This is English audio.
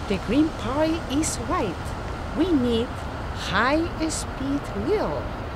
The green party is right. We need high-speed wheel.